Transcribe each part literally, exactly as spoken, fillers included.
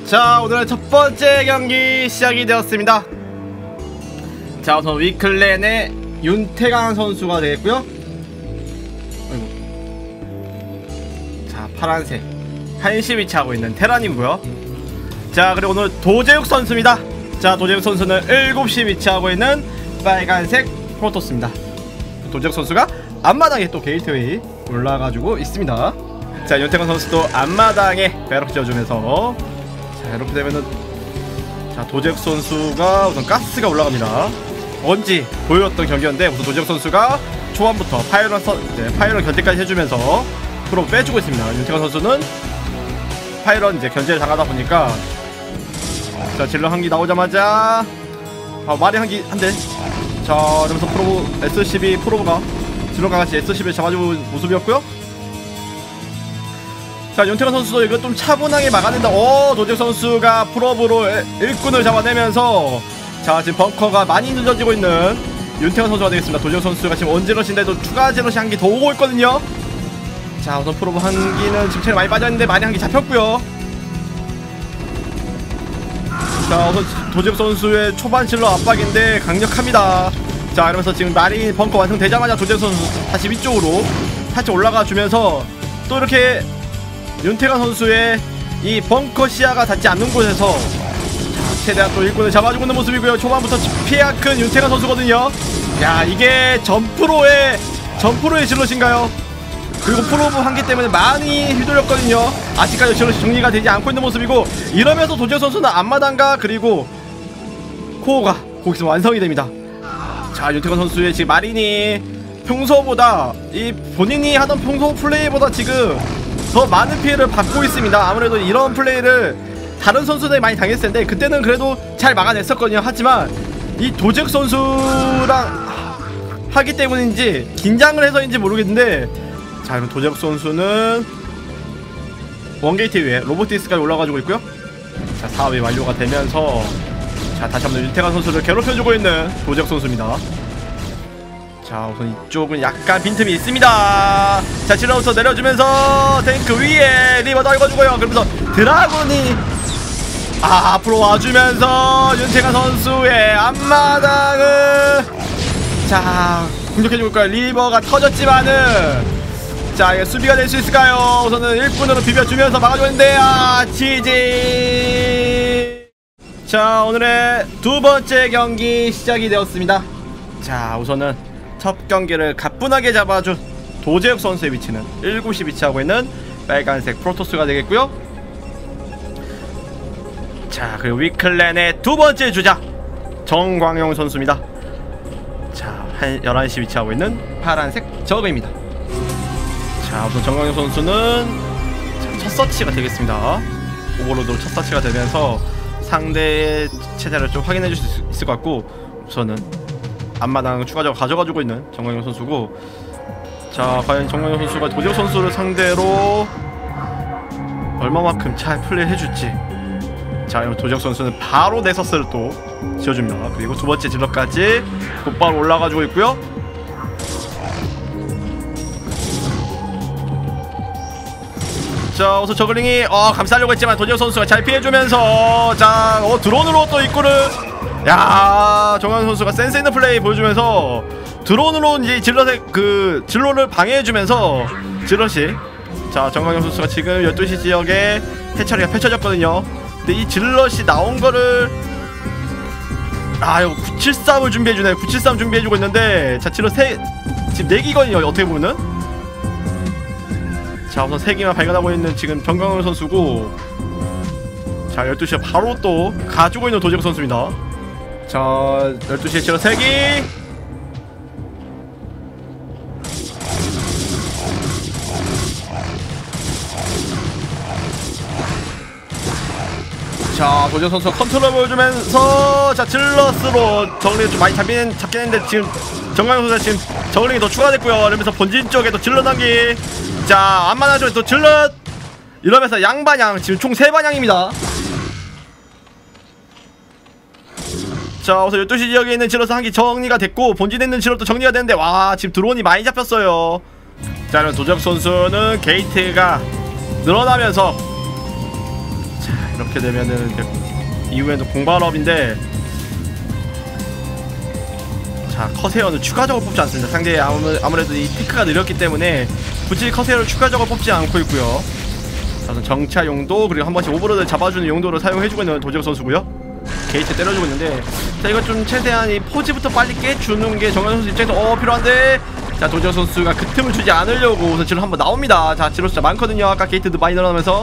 자, 오늘의 첫 번째 경기 시작이 되었습니다. 자, 우선 위클랜의 윤태강 선수가 되겠고요. 아이고. 자, 파란색 한시 위치하고 있는 테란이고요. 자, 그리고 오늘 도재욱 선수입니다. 자, 도재욱 선수는 일곱 시 위치하고 있는 빨간색 프로토스입니다. 도재욱 선수가 앞마당에 또 게이트웨이 올라가지고 있습니다. 자, 윤태강 선수도 앞마당에 배럭 지어주면서, 자, 이렇게 되면은, 자, 도재욱 선수가 우선 가스가 올라갑니다. 뭔지 보여줬던 경기였는데, 우선 도재욱 선수가 초반부터 파이런 선, 이제 파이런 견제까지 해주면서 프로 빼주고 있습니다. 윤태강 선수는 파이런 이제 견제를 당하다 보니까, 자, 질러 한기 나오자마자 아, 마리 한기 한대. 자, 그러면서 프로브 에스씨비 프로브가 질러가 같이 에스씨비를 잡아주는 모습이었고요. 자, 윤태강 선수도 이거 좀 차분하게 막아낸다. 오, 도재욱 선수가 프로브로 일꾼을 잡아내면서, 자, 지금 벙커가 많이 늦어지고 있는 윤태강 선수가 되겠습니다. 도재욱 선수가 지금 원질럿인데도 추가 질럿이 한 개 더 오고 있거든요. 자, 우선 프로브 한 기는 지금 체력 많이 빠졌는데 많이 한 개 잡혔고요. 자, 우선 도재욱 선수의 초반 질러 압박인데 강력합니다. 자, 이러면서 지금 마린 벙커 완성되자마자 도재욱 선수 다시 위쪽으로 살짝 올라가 주면서 또 이렇게 윤태강 선수의 이 벙커 시야가 닿지 않는 곳에서, 자, 최대한 또 일꾼을 잡아주고 있는 모습이고요. 초반부터 피해가 큰 윤태강 선수거든요. 야, 이게 점프로의 점프로의 질럿인가요? 그리고 프로브 한기 때문에 많이 휘둘렸거든요. 아직까지 질럿이 정리가 되지 않고 있는 모습이고, 이러면서 도재욱 선수는 앞마당과 그리고 코어가 거기서 완성이 됩니다. 자, 윤태강 선수의 지금 마린이 평소보다 이 본인이 하던 평소 플레이보다 지금 더 많은 피해를 받고 있습니다. 아무래도 이런 플레이를 다른 선수들이 많이 당했을 텐데 그때는 그래도 잘 막아냈었거든요. 하지만 이 도재욱 선수랑 하기 때문인지 긴장을 해서인지 모르겠는데, 자, 그럼 도재욱 선수는 원게이트 위에 로보티스까지 올라가지고 있고요. 자, 사업이 완료가 되면서, 자, 다시 한번 윤태강 선수를 괴롭혀주고 있는 도재욱 선수입니다. 자, 우선 이쪽은 약간 빈틈이 있습니다. 자, 질러부터 내려주면서 탱크 위에 리버 떨궈주고요. 그러면서 드라군이 아, 앞으로 와주면서 윤태강 선수의 앞마당을, 자, 공격해줄까요? 리버가 터졌지만은, 자, 이게 수비가 될 수 있을까요? 우선은 일꾼으로 비벼주면서 막아주고 있는데, 아, 지지. 자, 오늘의 두 번째 경기 시작이 되었습니다. 자, 우선은 첫 경기를 가뿐하게 잡아준 도재욱 선수의 위치는 일곱 시 위치하고 있는 빨간색 프로토스가 되겠고요. 자, 그리고 위클랜의 두 번째 주자 정광용 선수입니다. 자, 한 열한 시 위치하고 있는 파란색 저그입니다. 자, 우선 정광용 선수는, 자, 첫 서치가 되겠습니다. 오버로드로 첫 서치가 되면서 상대의 체제를 좀 확인해 줄 수 있을 것 같고, 우선은 앞마당 추가적으로 가져가지고 있는 정광용 선수고, 자, 과연 정광용 선수가 도재욱 선수를 상대로 얼마만큼 잘 플레이 해줄지. 자, 도재욱 선수는 바로 네서스를 또 지어줍니다. 그리고 두 번째 질럿까지 곧바로 올라가지고 있고요. 자, 우선 저글링이 어, 감싸려고 했지만 도재욱 선수가 잘 피해주면서, 자, 어, 드론으로 또 입구를, 야, 정광용 선수가 센스 있는 플레이 보여주면서 드론으로 이제 질럿의 그 진로를 방해해주면서 질럿이, 자, 정광용 선수가 지금 열두 시 지역에 해처리가 펼쳐졌거든요. 근데 이 질럿이 나온 거를, 아, 이거 구칠삼을 준비해주네. 구칠삼 준비해주고 있는데, 자, 질럿 세, 지금 네 기거든요, 어떻게 보면은. 자, 우선 세 기만 발견하고 있는 지금 정광용 선수고, 자, 열두 시에 바로 또 가지고 있는 도재욱 선수입니다. 자, 열두 시에 질럿 세 기. 자, 도재욱 선수가 컨트롤 보여주면서, 자, 질럿으로 저글링이 좀 많이 잡긴, 잡긴 했는데 지금 정광용 선수가 지금 저글링이 더 추가됐고요. 이러면서 본진 쪽에도 질럿 단기. 자, 앞마당 쪽에 또 질럿. 이러면서 양반향, 지금 총 세 반향입니다. 자, 우선 열두 시 지역에 있는 질럿 한 개 정리가 됐고, 본진에 있는 질럿도 정리가 됐는데, 와, 지금 드론이 많이 잡혔어요. 자, 그럼 도재욱 선수는 게이트가 늘어나면서, 자, 자, 이렇게 되면은 이제 이후에는 공발업인데, 자, 커세어는 추가적으로 뽑지 않습니다. 상대 아무, 아무래도 이 피크가 느렸기 때문에 굳이 커세어를 추가적으로 뽑지 않고 있고요. 자, 우선 정차 용도, 그리고 한 번씩 오버로드 잡아주는 용도로 사용해주고 있는 도재욱 선수고요. 게이트 때려주고 있는데, 자, 이거 좀 최대한 이 포지부터 빨리 깨주는 게 정현 선수 입장에서 어 필요한데, 자, 도재욱 선수가 그 틈을 주지 않으려고 우선 질러 한번 나옵니다. 자, 질러 진짜 많거든요. 아까 게이트도 많이 늘어나면서.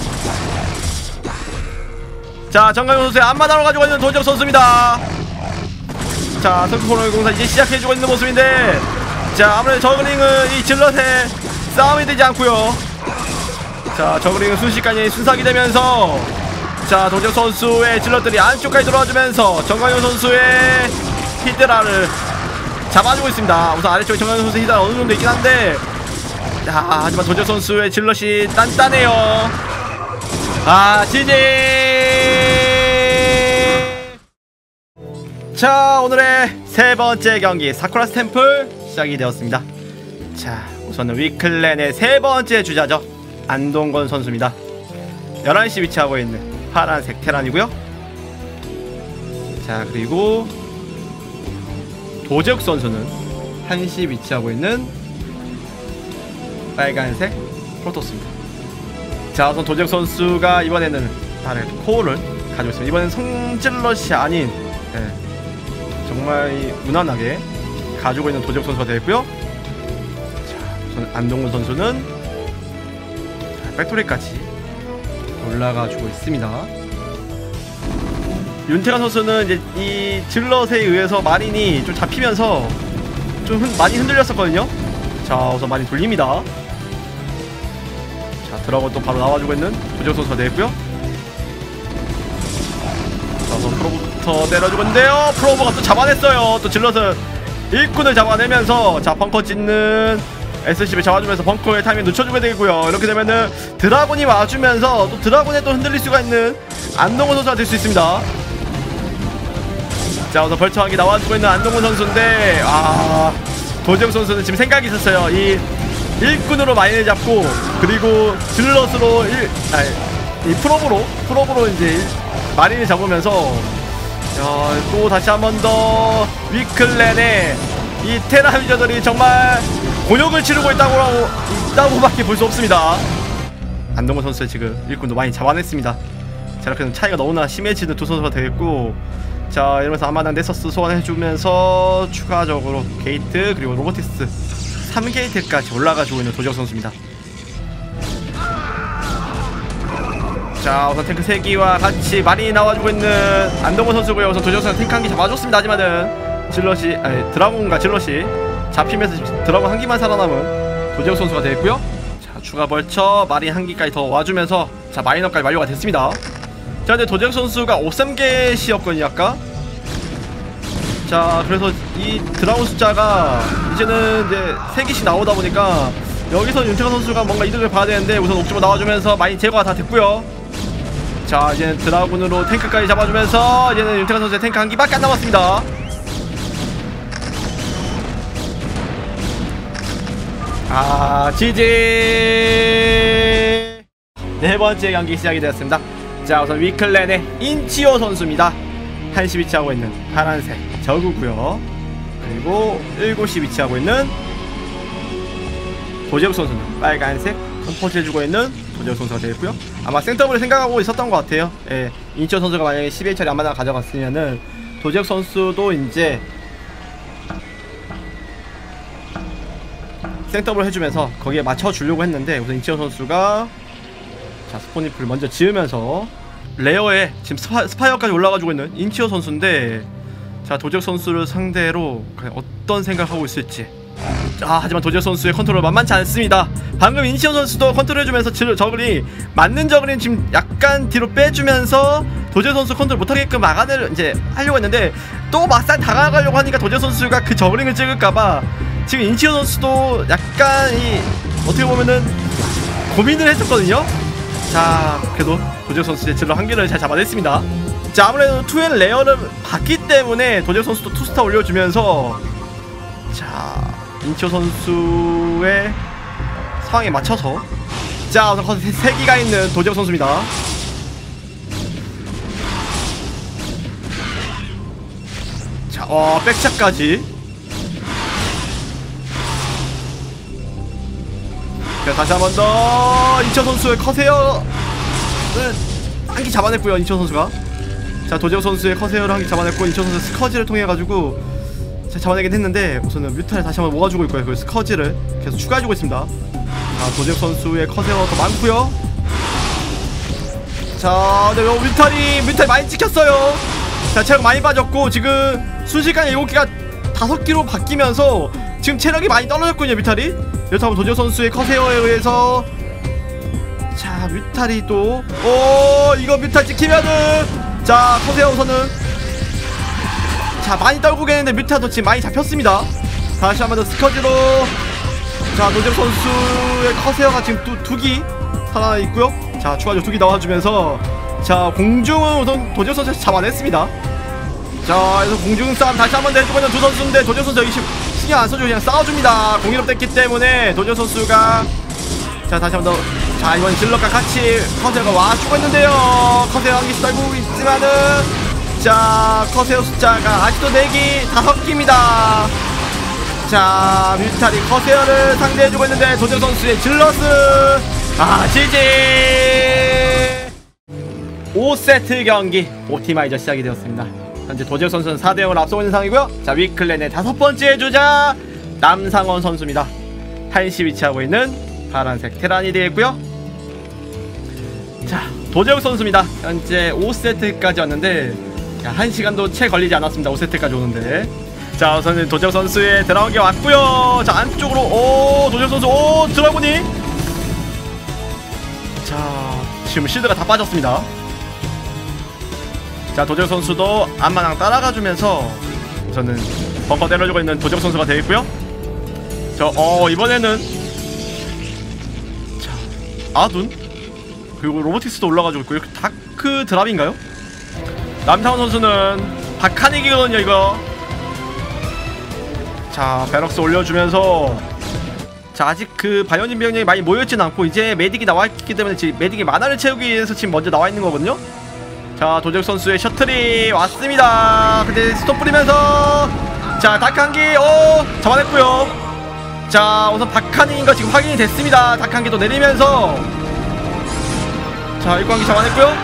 자, 정가영 선수의 앞마당으로 가지고 있는 도재욱 선수입니다. 자, 성크코로의 공사 이제 시작해주고 있는 모습인데, 자, 아무래도 저글링은 이 질럿에 싸움이 되지 않고요. 자, 저글링은 순식간에 순삭이 되면서, 자, 도재욱 선수의 질럿들이 안쪽까지 들어와주면서 정강현 선수의 히드라를 잡아주고 있습니다. 우선 아래쪽에 정강현 선수의 히드라 어느정도 있긴 한데, 자, 하지만 도재욱 선수의 질럿이 단단해요. 아, 지지. 자, 오늘의 세 번째 경기 사쿠라스 템플 시작이 되었습니다. 자, 우선은 위클랜의 세 번째 주자죠, 안동건 선수입니다. 열한 시 위치하고 있는 파란색 테란이고요. 자, 그리고 도재욱 선수는 한 시 위치하고 있는 빨간색 프로토스입니다. 자, 우선 도재욱 선수가 이번에는 다른 코어를 가지고 있습니다. 이번엔 성질럿이 아닌, 네, 정말 무난하게 가지고 있는 도재욱 선수가 되었고요. 자, 안동근 선수는 백토리까지 올라가주고 있습니다. 윤태관 선수는 이제 이 질럿에 의해서 마린이 좀 잡히면서 좀 흔, 많이 흔들렸었거든요. 자, 우선 많이 돌립니다. 자, 드라곤 또 바로 나와주고 있는 도재욱 선수가 되겠고요. 자, 우선 프로부터 때려주고 있는데요, 프로브가 또 잡아냈어요. 또 질럿을 일꾼을 잡아내면서, 자, 벙커 짓는 에스씨비 잡아주면서 벙커의 타이밍 늦춰주게 되고요. 이렇게 되면은 드라곤이 와주면서 또 드라곤에 또 흔들릴 수가 있는 안동훈 선수가 될 수 있습니다. 자, 우선 벌처하게 나와주고 있는 안동훈 선수인데, 아, 도재욱 선수는 지금 생각이 있었어요. 이 일꾼으로 마인을 잡고, 그리고 질럿으로 일, 아니, 이 프로브로 프로브로 이제 일, 마린을 잡으면서, 야, 또 다시 한 번 더 위클랜의 이 테라 유저들이 정말 곤욕을 치르고 있다고 하고, 있다고밖에 볼 수 없습니다. 안동훈 선수의 지금 일꾼도 많이 잡아냈습니다. 자, 이렇게 차이가 너무나 심해지는 두 선수가 되겠고, 자, 이러면서 아마당 네서스 소환해주면서 추가적으로 게이트 그리고 로보티스 삼 게이트까지 올라가주고 있는 도재욱 선수입니다. 자, 우선 탱크 세 기와 같이 많이 나와주고 있는 안동훈 선수고요. 우선 도재욱 선수 탱크 한 기 잡아줬습니다. 하지만은 질럿이, 아니, 드라곤과 질럿이 잡히면서 드라곤 한 기만 살아남은 도재욱 선수가 되겠고요. 자, 추가 벌처 마린 한 기까지 더 와주면서, 자, 마이너까지 완료가 됐습니다. 자, 근데 도재욱 선수가 오십삼 개시였거든요 아까. 자, 그래서 이 드라곤 숫자가 이제는 이제 세 개씩 나오다 보니까 여기서 윤태관 선수가 뭔가 이득을 봐야 되는데, 우선 옥주로 나와주면서 많이 제거가 다 됐고요. 자, 이제는 드라곤으로 탱크까지 잡아주면서 이제는 윤태관 선수의 탱크 한 기밖에 안 남았습니다. 아, 지지. 네 번째 경기 시작이 되었습니다. 자, 우선 위클랜의 인치오 선수입니다. 한 시 위치하고 있는 파란색 저구고요. 그리고 일곱 시 위치하고 있는 도재욱 선수는 빨간색 선포트 해주고 있는 도재욱 선수가 되겠고요. 아마 센터블을 생각하고 있었던 것 같아요. 예, 인치오 선수가 만약에 십일 차례 안마당 가져갔으면은 도재욱 선수도 이제 생더블 해주면서 거기에 맞춰주려고 했는데, 우선 인치오 선수가, 자, 스포니프를 먼저 지으면서 레어에 지금 스파, 스파이어까지 올라가지고 있는 인치오 선수인데, 자, 도재욱 선수를 상대로 어떤 생각하고 있을지. 자, 하지만 도재욱 선수의 컨트롤 만만치 않습니다. 방금 인치오 선수도 컨트롤 해주면서 저글이 맞는 저글이 지금 약간 뒤로 빼주면서 도재욱 선수 컨트롤 못하게끔 막아내려 이제 하려고 했는데, 또 막상 다가가려고 하니까 도재욱 선수가 그 저글링을 찍을까봐 지금 인치오 선수도 약간 이 어떻게 보면은 고민을 했었거든요. 자, 그래도 도재욱 선수의 질러 한 개를 잘 잡아냈습니다. 자, 아무래도 투 엔 레어를 봤기 때문에 도재욱 선수도 투 스타 올려주면서, 자, 인치오 선수의 상황에 맞춰서, 자, 우선 세 기가 있는 도재욱 선수입니다. 자, 어, 백샷까지. 자, 다시 한 번 더. 이천 선수의 커세어를 한 기 잡아냈고요. 이천 선수가. 자, 도재욱 선수의 커세어를 한 기 잡아냈고, 이천 선수 스커지를 통해 가지고 자, 잡아내긴 했는데 우선은 뮤탈을 다시 한번 모아주고 있고요. 그 스커지를 계속 추가해주고 있습니다. 자, 도재욱 선수의 커세어 더 많고요. 자, 네, 뮤탈이 뮤탈 많이 찍혔어요. 자, 체력 많이 빠졌고 지금 순식간에 일곱 기가 다섯 기로 바뀌면서 지금 체력이 많이 떨어졌거든요. 뮤탈이. 그렇다면 도재욱 선수의 커세어에 의해서 자, 뮤탈이 또 오, 이거 뮤탈 찍히면은 자, 커세어 우선은 자, 많이 떨구겠는데 뮤탈도 지금 많이 잡혔습니다. 다시 한번 더 스커지로 자, 도재욱 선수의 커세어가 지금 두, 두 기 하나 있고요. 자, 추가적으로 두 기 나와주면서 자, 공중은 우선 도재욱 선수가 잡아냈습니다. 자, 그래서 공중 싸움 다시 한번 내주고 있는 두 선수인데 도재욱 선수 여기 신경 안 써주고 그냥 싸워줍니다. 공일업됐기 때문에 도재욱 선수가 자, 다시 한번 더 자, 이번 질럿과 같이 커세어가 와주고 있는데요. 커세어 한 개씩 떨고 있지만은 자, 커세어 숫자가 아직도 네 기, 다섯 기입니다. 자, 뮤탈이 커세어를 상대해주고 있는데 도재욱 선수의 질럿은 아, 지지. 오 세트 경기 옵티마이저 시작이 되었습니다. 현재 도재욱 선수는 사 대 영으로 앞서고 있는 상황이고요. 자, 위클랜의 다섯 번째 주자 남상원 선수입니다. 한시 위치하고 있는 파란색 테란이 되겠고요. 자, 도재욱 선수입니다. 현재 오 세트까지 왔는데 자, 한 시간도 채 걸리지 않았습니다. 오 세트까지 오는데 자, 우선은 도재욱 선수의 드라운게 왔고요. 자, 안쪽으로 오, 도재욱 선수 오, 드라군이 자, 지금 실드가 다 빠졌습니다. 자, 도재욱 선수도 앞마당 따라가주면서 우선은 벙커 때려주고 있는 도재욱 선수가 되겠고요. 저, 어, 이번에는 자, 아둔 그리고 로보틱스도 올라가지고 있고요. 다크 드랍인가요? 남상원 선수는 박하닉이거든요, 이거. 자, 베럭스 올려주면서 자, 아직 그 바이오닌 병력이 많이 모여있진 않고 이제 메딕이 나와있기 때문에 지금 메딕이 만화를 채우기 위해서 지금 먼저 나와있는 거거든요. 자, 도재욱 선수의 셔틀이 왔습니다. 근데 스톱 뿌리면서 자, 다크 한기 오, 잡아냈고요. 자, 우선 박하닉인가 지금 확인이 됐습니다. 다크 한기도 내리면서 자, 일곱 한기 잡아냈고요.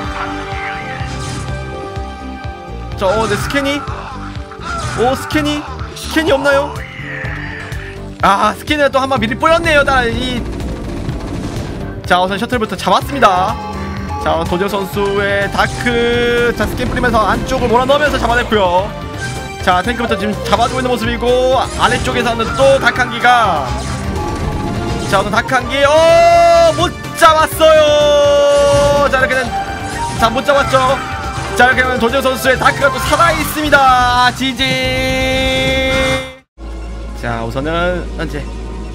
자, 어, 네, 스캐니 오, 스캐니 스캔이 없나요? 아, 스캔을 또 한 번 미리 뿌렸네요. 이... 자, 우선 셔틀부터 잡았습니다. 자, 도재욱 선수의 다크 자, 스캔 뿌리면서 안쪽을 몰아넣으면서 잡아냈고요. 자, 탱크부터 지금 잡아주고 있는 모습이고 아래쪽에서는 또 다크 한기가 자, 우선 다크 한기 어, 못 잡았어요. 자, 이렇게는 자, 못 잡았죠. 자, 이렇게 하면 도재욱 선수의 다크가 또 살아있습니다. 지지. 자, 우선은 현재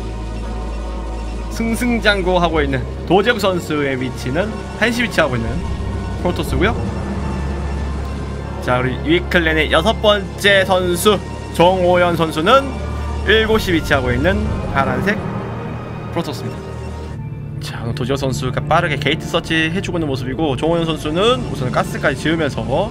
승승장구하고 있는 도재욱 선수의 위치는 한시 위치하고 있는 프로토스고요. 자, 우리 위클랜의 여섯 번째 선수 정호연 선수는 일곱 시 위치하고 있는 파란색 프로토스입니다. 자, 도재욱 선수가 빠르게 게이트 서치 해주고 있는 모습이고 정호연 선수는 우선 가스까지 지으면서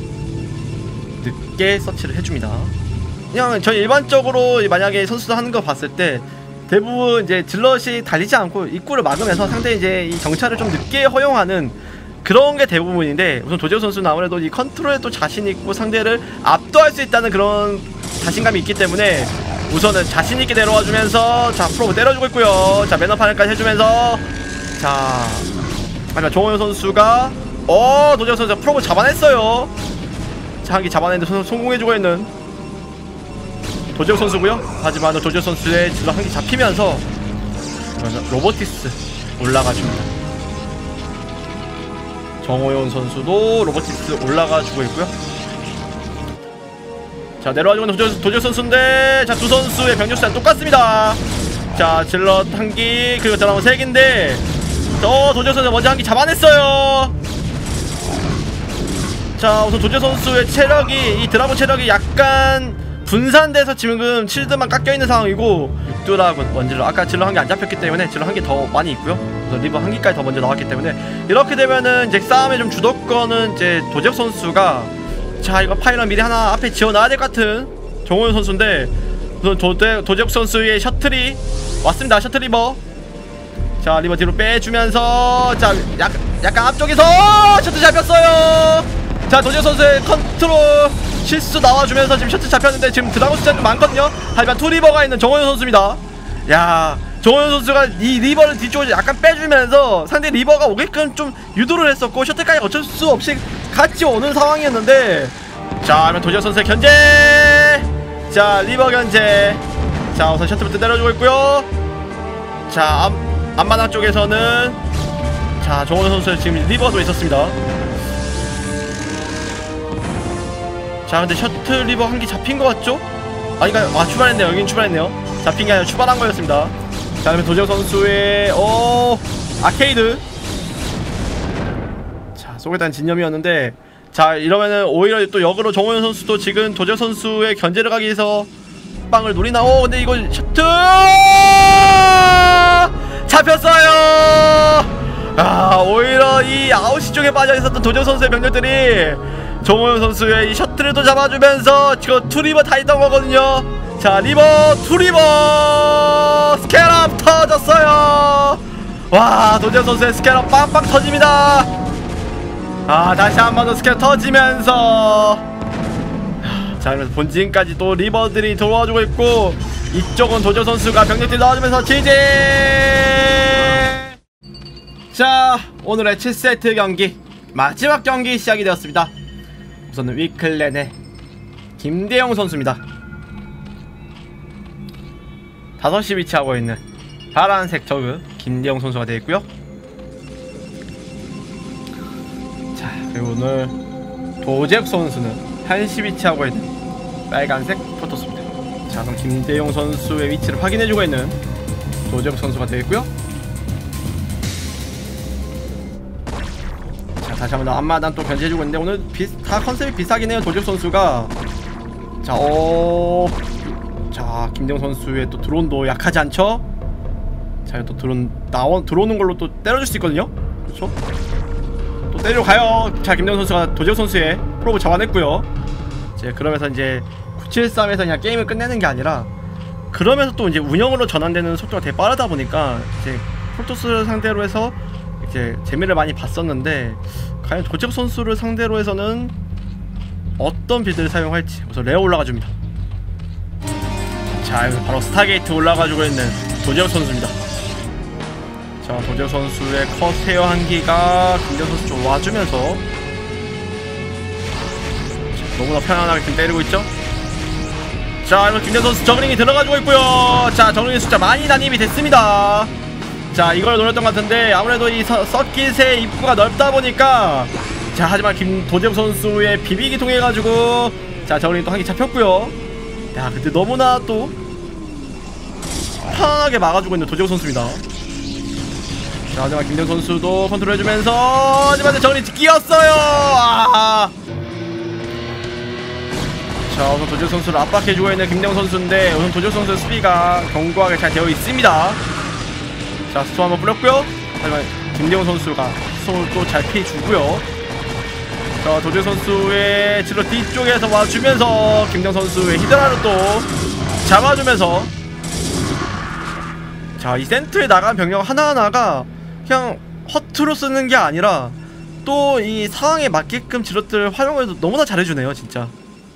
늦게 서치를 해줍니다. 그냥 저희 일반적으로 만약에 선수들 하는 거 봤을 때 대부분 이제 질럿이 달리지 않고 입구를 막으면서 상대 이제 이 정찰을 좀 늦게 허용하는 그런 게 대부분인데 우선 도재욱 선수는 아무래도 이 컨트롤에 또 자신 있고 상대를 압도할 수 있다는 그런 자신감이 있기 때문에 우선은 자신 있게 내려와 주면서 자, 프로브 때려주고 있고요. 자, 매너 판을까지 해주면서 자, 마지막 정호연 선수가 어, 도재욱 선수가 프로브 잡아냈어요. 자, 한 개 잡아냈는데 성공해주고 있는 도재욱 선수고요. 하지만 도재욱 선수의 질러 한 개 잡히면서 로보티스 올라가줍니다. 정호연 선수도 로보티스 올라가주고 있고요. 자, 내려와주고 있는 도재욱, 도재욱 선수인데 자, 두 선수의 병력 수는 똑같습니다. 자, 질럿 한 기 그리고 드라마 세 개인데 어, 도재욱 선수 먼저 한 기 잡아냈어요. 자, 우선 도재욱 선수의 체력이 이 드라곤 체력이 약간 분산돼서 지금 칠드만 깎여있는 상황이고 뚜라군 원질러 아까 질러 한 개 안 잡혔기 때문에 질러 한 개 더 많이 있고요. 그래서 리버 한 개까지 더 먼저 나왔기 때문에 이렇게 되면은 이제 싸움의 좀 주도권은 이제 도재욱 선수가 자 이거 파일럿 미리 하나 앞에 지어놔야 될 것 같은 정호연 선수인데 우선 도재, 도재욱 선수의 셔틀이 왔습니다. 셔틀 리버. 자 리버 뒤로 빼주면서 자 약, 약간 앞쪽에서 셔틀 잡혔어요. 자 도재욱 선수의 컨트롤 실수 나와주면서 지금 셔틀 잡혔는데 지금 드라곤 숫자도 많거든요. 하지만 투 리버가 있는 정호연 선수입니다. 야 정호연 선수가 이 리버를 뒤쪽으로 약간 빼주면서 상대 리버가 오게끔 좀 유도를 했었고 셔틀까지 어쩔 수 없이 같이 오는 상황이었는데 자 그러면 도재욱 선수의 견제. 자 리버 견제. 자 우선 셔틀부터 때려주고 있고요. 자 앞, 앞마당 쪽에서는 자 정호연 선수의 지금 리버도 있었습니다. 자 근데 셔틀 리버 한 개 잡힌 것 같죠? 아 그니까 아 출발했네요. 여긴 출발했네요. 잡힌 게 아니라 출발한 거였습니다. 자 그러면 도재욱 선수의 어 아케이드. 자 쏘겠다는 진념이었는데 자 이러면은 오히려 또 역으로 정호연 선수도 지금 도재욱 선수의 견제를 가기 위해서 빵을 노리나. 오 근데 이거 셔틀 잡혔어요. 아 오히려 이 아홉 시 쪽에 빠져있었던 도재욱 선수의 병력들이 정호연 선수의 이 셔틀을 또 잡아주면서 지금 투 리버 다 있던 거거든요. 자 리버 투 리버 스캐럽 터졌어요. 와 도재욱 선수의 스캐럽 빵빵 터집니다. 아 다시 한 번 더 스캐럽 터지면서 자 그러면서 본진까지 또 리버들이 도와주고 있고 이쪽은 도재욱 선수가 병력들이 나와주면서 지지. 자 오늘의 칠 세트 경기 마지막 경기 시작이 되었습니다. 우선은 위클랜의 김대용 선수입니다. 다섯 시 위치하고 있는 파란색 저그 김대용 선수가 되어 있고요. 자 그리고 오늘 도재욱 선수는 한 시 위치하고 있는 빨간색 포토스입니다. 자 그럼 김대용 선수의 위치를 확인해주고 있는 도재욱 선수가 되어 있고요. 자 다시 한번 앞마당 또 견제해주고 있는데 오늘 비, 다 컨셉이 비슷하긴 해요. 도재욱 선수가 자 어... 자 김대용 선수의 또 드론도 약하지 않죠? 자 또 드론 나온 들어오는 걸로 또 때려줄 수 있거든요. 그렇죠? 또 때리러 가요. 자 김대용 선수가 도재욱 선수의 프로브 잡아냈고요. 이제 그러면서 이제 구칠삼에서 그냥 게임을 끝내는 게 아니라 그러면서 또 이제 운영으로 전환되는 속도가 되게 빠르다 보니까 이제 프로토스를 상대로 해서 이제 재미를 많이 봤었는데 과연 도재욱 선수를 상대로 해서는 어떤 빌드를 사용할지. 우선 레어 올라가줍니다. 자 여기 바로 스타게이트 올라가지고 있는 도재욱 선수입니다. 자 도재욱 선수의 컷헤어 한기가 김대용 선수 좀 와주면서 너무나 편안하게 지금 때리고 있죠. 자 이거 김대용 선수 저글링이 들어가지고 있고요. 자 저글링 숫자 많이 난입이 됐습니다. 자 이걸 노렸던 것 같은데 아무래도 이 서, 서킷의 입구가 넓다 보니까 자 하지만 김 도재욱 선수의 비비기 통해 가지고 자 저글링 또 한 개 잡혔고요. 야 근데 너무나 또 편하게 막아주고 있는 도재욱 선수입니다. 자 하지만 김대용 선수도 컨트롤 해주면서 하지만 저글링 끼었어요. 아. 자 우선 도재욱 선수를 압박해주고 있는 김대용 선수인데 우선 도재욱 선수의 수비가 견고하게 잘 되어 있습니다. 자 스톰 한번 뿌렸고요. 하지만 김대용 선수가 스톰을 또 잘 피해주고요. 자 도재욱 선수의 질러 뒤쪽에서 와주면서 김대용 선수의 히드라를 또 잡아주면서 자 이 센터에 나간 병력 하나하나가 그냥 허투루 쓰는 게 아니라 또 이 상황에 맞게끔 질럿들 활용을 너무나 잘해주네요 진짜.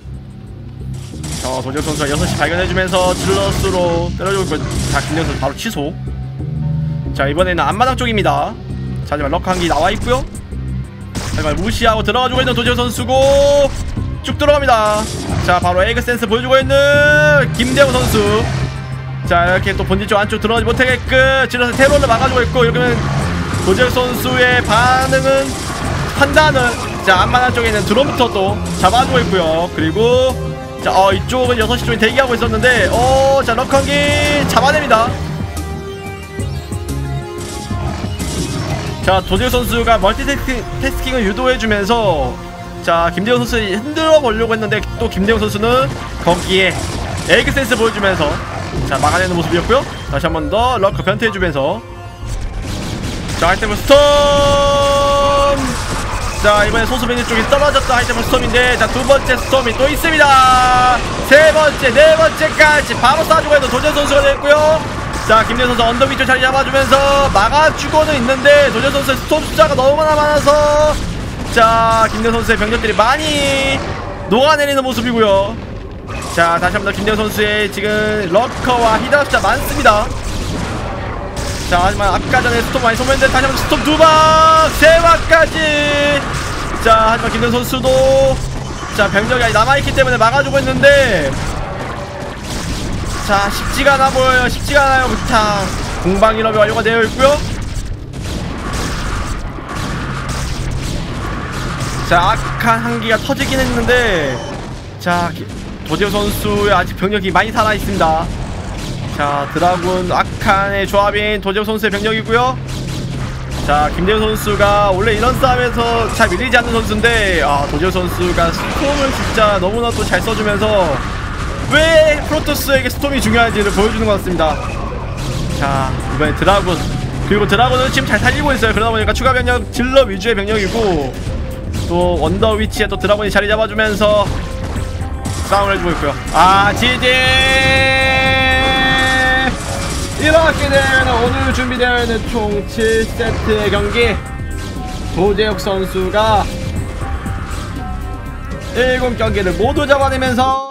자 도재욱 선수가 여섯 시 발견해주면서 질럿으로 때려주고 있고 자 김대용 선수 바로 취소. 자 이번에는 앞마당 쪽입니다. 자 하지만 럭 한기 나와있고요. 하지만 무시하고 들어가주고 있는 도재욱 선수고 쭉 들어갑니다. 자 바로 에그센스 보여주고 있는 김대용 선수. 자 이렇게 또 본진 쪽 안쪽 들어가지 못하게끔 질럿의 테러를 막아주고 있고 이렇게는 도재욱 선수의 반응은 판단은 자 앞마당 쪽에 있는 드론부터 또 잡아주고 있고요. 그리고 자 어 이쪽은 여섯 시 쪽에 대기하고 있었는데 어 자 럭 한기 잡아냅니다. 자 도재욱 선수가 멀티태스킹을 유도해주면서 자 김대용 선수 흔들어 보려고 했는데 또 김대용 선수는 거기에 에이그센스 보여주면서 자 막아내는 모습이었고요. 다시 한 번 더 럭커 변태해주면서 자 아이템을 스톰 자, 이번에 소수병력 쪽이 떨어졌던 하이템은 스톰인데, 자, 두 번째 스톰이 또 있습니다. 세 번째, 네 번째까지 바로 쏴주고 해도 도전 선수가 됐고요. 자, 김대현 선수 언덕 위쪽 자리 잡아주면서 막아주고는 있는데, 도전 선수의 스톰 숫자가 너무나 많아서, 자, 김대현 선수의 병력들이 많이 녹아내리는 모습이고요. 자, 다시 한번 더 김대현 선수의 지금 러커와 히드라 숫자 많습니다. 자, 하지만 아까 전에 스톰 많이 소모했는데 다시 한번 스톰 두방 세방까지. 자, 하지만 김대현 선수도 자, 병력이 아직 남아있기 때문에 막아주고 있는데, 자, 쉽지가 않아 보여요. 쉽지가 않아요. 자, 공방 일업이 완료가 되어 있고요. 자, 악한 한기가 터지긴 했는데, 자, 도재우 선수의 아직 병력이 많이 살아있습니다. 자, 드라군 악한의 조합인 도재우 선수의 병력이고요. 자, 김대우 선수가 원래 이런 싸움에서 잘 밀리지 않는 선수인데, 아, 도재우 선수가 스톰을 진짜 너무나 또 잘 써주면서 왜 프로토스에게 스톰이 중요한지를 보여주는 것 같습니다. 자, 이번에 드라군, 그리고 드라군은 지금 잘 살리고 있어요. 그러다 보니까 추가 병력 질러 위주의 병력이고, 또 언더 위치에 또 드라군이 자리 잡아주면서 싸움을 해주고 있고요. 아, 지지! 이렇게 되면 오늘 준비되어 있는 총 칠 세트의 경기, 도재욱 선수가 일곱 경기를 모두 잡아내면서